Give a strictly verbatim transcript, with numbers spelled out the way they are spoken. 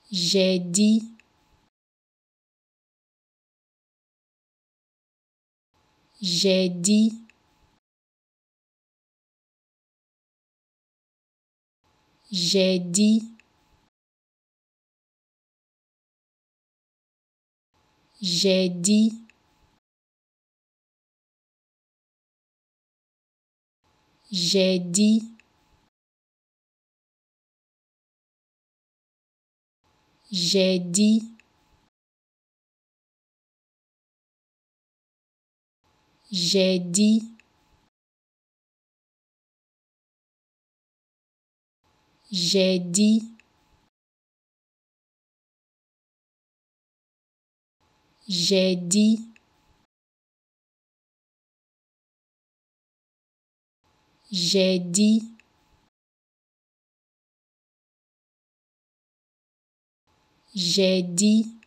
J'ai dit. J'ai dit. J'ai dit. J'ai dit. J'ai dit. J'ai dit. J'ai dit. J'ai dit. J'ai dit. J'ai dit. J'ai dit.